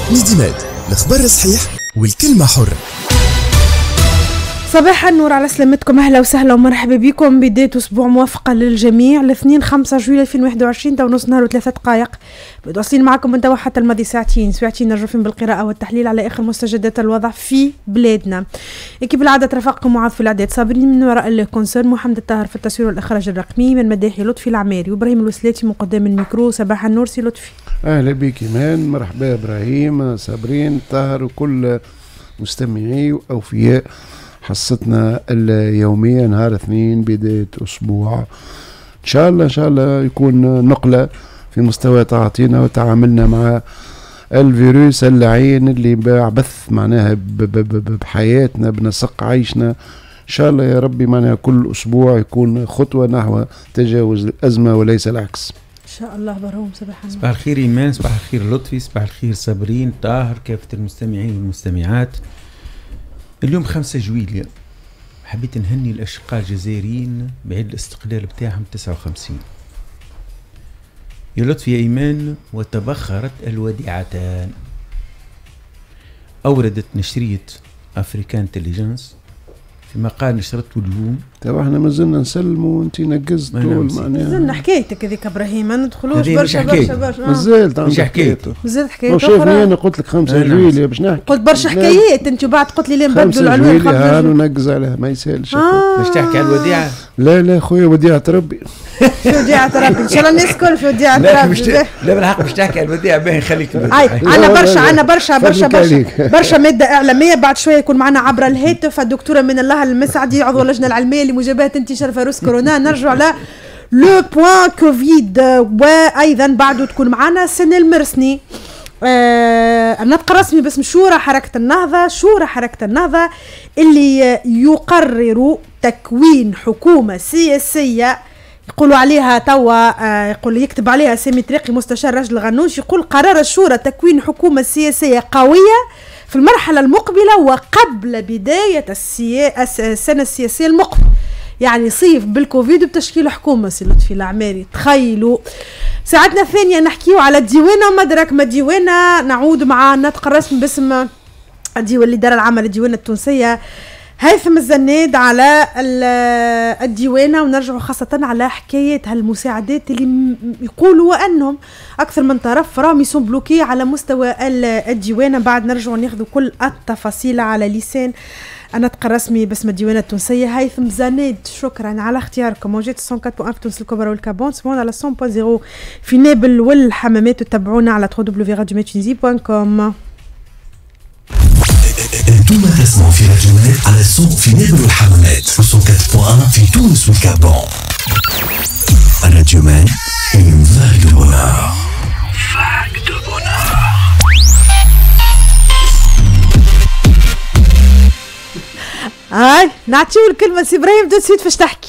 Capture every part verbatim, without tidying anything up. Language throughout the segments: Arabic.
ميدي ماد، الخبر صحيح والكلمة حرة. صباح النور على سلامتكم، اهلا وسهلا ومرحبا بكم. بداية اسبوع موفقة للجميع. الاثنين خمسة جويلية ألفين وواحد وعشرين، تو نص نهار وثلاثة دقائق. متواصلين معكم من توا حتى الماضي ساعتين ساعتين نرجعوا بالقراءة والتحليل على اخر مستجدات الوضع في بلادنا. كيف العادة ترافقكم معاذ في الاعداد، صابرين من وراء الكونسيرن، محمد الطاهر في التصوير والاخراج الرقمي، من مداحي لطفي العماري وابراهيم الوسلاتي مقدم الميكرو. صباح النور سي لطفي. اهلا بك ايمان، مرحبا ابراهيم، صابرين، طاهر وكل مستمعي واوفياء حصتنا اليومية نهار اثنين بداية أسبوع. إن شاء الله إن شاء الله يكون نقلة في مستوى تعاطينا وتعاملنا مع الفيروس اللعين اللي بعبث معناها بحياتنا بنسق عيشنا. إن شاء الله يا ربي معناها كل أسبوع يكون خطوة نحو تجاوز الأزمة وليس العكس إن شاء الله. برهم صباح النور. صباح الخير إيمان، صباح الخير لطفي، صباح الخير صابرين، طاهر، كافة المستمعين والمستمعات. اليوم خمسة جويلية، حبيت نهني الأشقاء الجزائريين بعيد الاستقلال بتاعهم تسعة وخمسين. يا لطفي يا إيمان، وتبخرت الوديعتان. أوردت نشرية أفريكان انتليجنس في مقال نشرته اليوم. توا احنا مازلنا نسلموا وانت نقزت طول معناها. مازلنا حكايتك هذيك ابراهيم، ما ندخلوش برشا برشا برشا. مازلت مش حكايته، مازلت حكايته. شوفني انا قلت لك خمسة جويلية باش نحكي. قلت برشا حكايات انت وبعد قلت لي ليه نبدلوا العنوان خمسة جويلية. هانو نقز عليها ما يسالش. آه. باش تحكي على الوديعة؟ لا لا خويا وديعة ربي. في وديعة ربي ان شاء الله الناس الكل في وديعة ربي. لا بالحق باش تحكي على الوديعة باهي نخليك. انا برشا انا برشا برشا برشا برشا مادة اعلامية. بعد شوية يكون معنا عبر الهاتف الدكتورة من الله المسعدي عضو اللجنة العلمية لمجابهة انتشار فيروس كورونا. نرجع على لو بوان كوفيد، وايضا بعده تكون معنا سنة المرسني. آه النطق الرسمي باسم شورى حركة النهضة. شورى حركة النهضة اللي يقرر تكوين حكومة سياسية يقولوا عليها توا، آه يقول يكتب عليها سامي تريقي مستشار رجل غنوش، يقول قرار الشورى تكوين حكومة سياسية قوية في المرحلة المقبلة وقبل بداية السيا... السنة السياسية المقبلة، يعني صيف بالكوفيد بتشكيل حكومة. سي لطفي العماري تخيلوا. ساعتنا الثانية نحكيو على الديوانة ومدرك ما الديوانة. نعود مع النطق الرسمي باسم الديوان الإدارة العامة للديوانة التونسية هيثم الزناد على الديوانة، ونرجع خاصة على حكاية هالمساعدات اللي يقولوا أنهم أكثر من طرف راهم يسون بلوكي على مستوى الديوانة. بعد نرجع ناخذ كل التفاصيل على لسان النطق الرسمي باسم الديوانة التونسية هيثم زناد. شكرا على اختياركم. موجات مية وأربعة فاصلة واحد في تونس الكبرى والكابون، سمعونا على مية فاصلة صفر في نابل والحمامات، وتابعونا على دبليو دبليو دبليو دوت راديو ميتونيزي دوت كوم. انتم تسمعوا في راديومات على الصوت في نابل والحمامات وصوت أربعة في تونس والكابون. الراديومات فاك دو بونار. فاك دو بونار. هاي نعطيو الكلمة سي ابراهيم دو سيت. فاش تحكي؟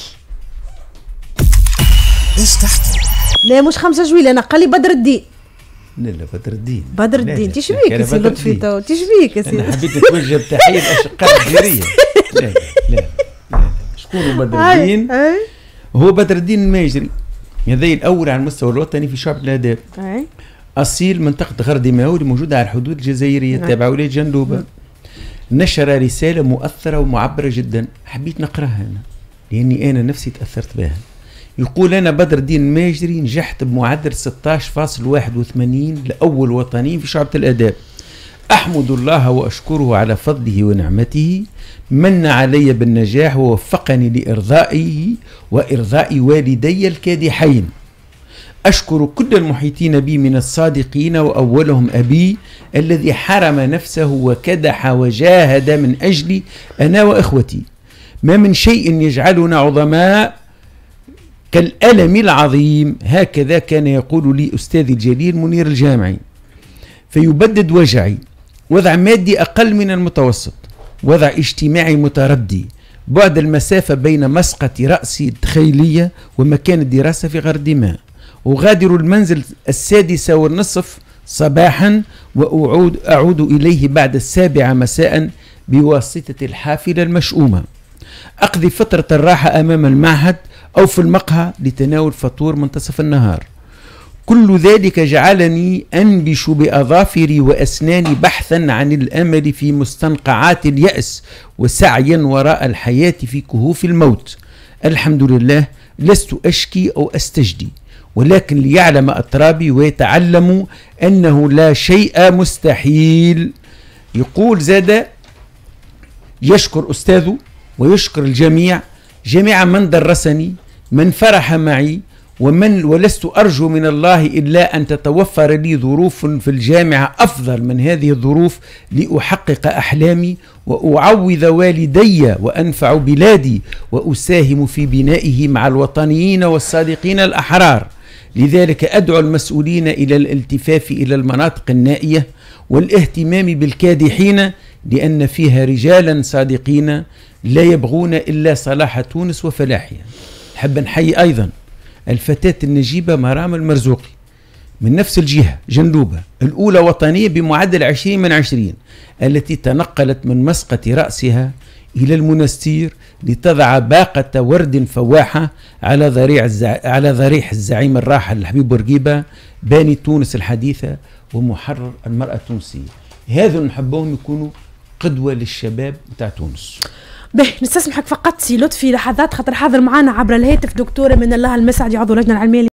ايش تحكي؟ لا مش خمسة جويلية، انا قال لي بدر الدين. لا لا بدر الدين. بدر الدين تشبيك يا سي لطفي تو تشبيك يا سي. انا حبيت نتوجه بتحية الاشقاء الجزائريين. لا لا لا لا شكون بدر الدين؟ هو بدر الدين الماجري، هذا الأول على المستوى الوطني في شعب الآداب. أصيل منطقة غردي ماوري موجودة على الحدود الجزائرية تابعة ولاية جندوبة. نشر رسالة مؤثرة ومعبرة جدا، حبيت نقراها أنا لأني أنا نفسي تأثرت بها. يقول أنا بدر الدين الماجري نجحت بمعدل ستة عشر فاصلة واحد وثمانين لأول وطني في شعبة الآداب. أحمد الله وأشكره على فضله ونعمته، من علي بالنجاح ووفقني لإرضائه وإرضاء والدي الكادحين. أشكر كل المحيطين بي من الصادقين وأولهم أبي الذي حرم نفسه وكدح وجاهد من أجلي أنا وإخوتي. ما من شيء يجعلنا عظماء كالألم العظيم، هكذا كان يقول لي أستاذي الجليل منير الجامعي. فيبدد وجعي، وضع مادي أقل من المتوسط، وضع اجتماعي متردي، بعد المسافة بين مسقط رأسي التخيلية ومكان الدراسة في غردماء. أغادر المنزل السادسة والنصف صباحا وأعود أعود إليه بعد السابعة مساء بواسطة الحافلة المشؤومة. أقضي فترة الراحة أمام المعهد أو في المقهى لتناول فطور منتصف النهار. كل ذلك جعلني أنبش بأظافري وأسناني بحثا عن الأمل في مستنقعات اليأس وسعيا وراء الحياة في كهوف الموت. الحمد لله لست أشكي أو أستجدي، ولكن ليعلم أطرابي ويتعلموا أنه لا شيء مستحيل. يقول زاد يشكر أستاذه ويشكر الجميع، جميع من درسني، من فرح معي، ومن ولست أرجو من الله إلا أن تتوفر لي ظروف في الجامعة أفضل من هذه الظروف لأحقق أحلامي وأعوض والدي وأنفع بلادي وأساهم في بنائه مع الوطنيين والصادقين الأحرار. لذلك أدعو المسؤولين إلى الالتفاف إلى المناطق النائية والاهتمام بالكادحين، لأن فيها رجالا صادقين لا يبغون إلا صلاح تونس وفلاحها. حب نحيي أيضا الفتاة النجيبة مرام المرزوقي من نفس الجهة جندوبة، الأولى وطنية بمعدل عشرين من عشرين، التي تنقلت من مسقط رأسها إلى المنستير لتضع باقة ورد فواحة على ضريح الزع... على ضريح الزعيم الراحل الحبيب بورقيبة باني تونس الحديثة ومحرر المرأة التونسية. هذا نحبهم يكونوا قدوة للشباب بتاع تونس. به نستسمحك فقط سي لطفي لحظات خاطر حاضر معنا عبر الهاتف دكتورة من الله المسعدي عضو اللجنة العلمية